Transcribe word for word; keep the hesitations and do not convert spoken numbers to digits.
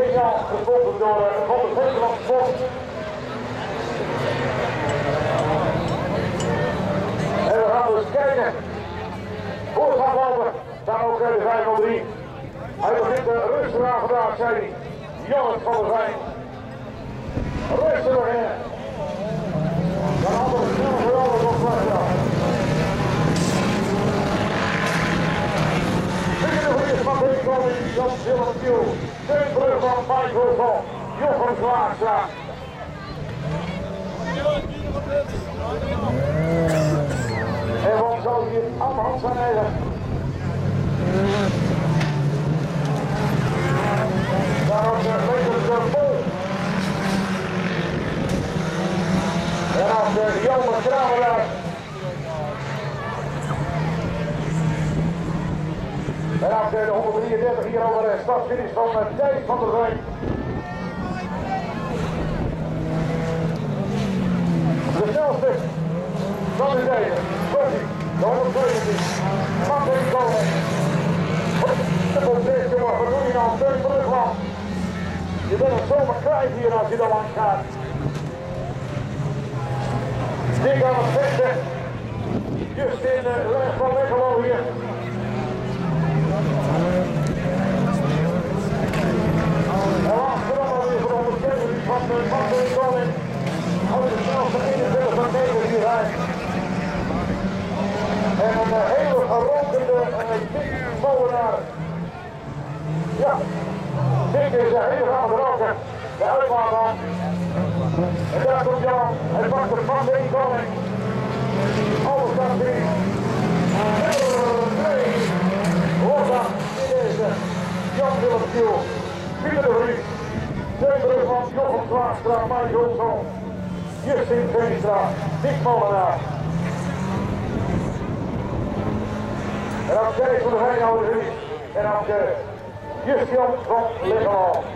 speciaal gesponsord door uh, Van de Nederland Sport. En we gaan dus kijken hoe het gaat lopen. Daar ook de vijf nul drie. Hij begint de rustig aan vandaag, zei hij. Jongens van der Vijn. Rustig beginnen. Dan hadden we snel geweldig op slag gedaan. Beginnen we eerst van deze koning, Jan Willem Kiel. Steun terug van Michael van Jochem Zwaarstra. En wat zal hier aan de hand zijn eigen? Daarom de leiders de Vol. En als de Jonas Kramer. En als de honderddrieëndertig hier over de stadsfinish van Thijs van der Veen. De snelste van de deze. Kortie, de honderdzeventien. Van deze koning. Op deze jongen, wat doe je nou? Steun terugland. Je bent het zomaar kwijt hier als je er langs gaat. Dik aan het vechten. Just in de leg van Weggelo hier. En achterom alweer voor de ondersteuning van de van de koning. Houdt de snelste eenentwintig van Nederland hier uit. En een uh, hele gerokende uh, dik molenaar. Ja, dik is een hele gaan roken. De uitlaat aan. En daar komt Jan. Hij pakt de van de koning. Alles gaat weer. Nee. Hoort dat in deze Jan Willem Kiel. Pieter de Vries. Steunbrug van Jochem Zwaarstra, Mike Hulsson. Justin Veenstra, Dick Molenaar. En dan Thijs van de Veenhouder Vries. En dan Justin van Legeland.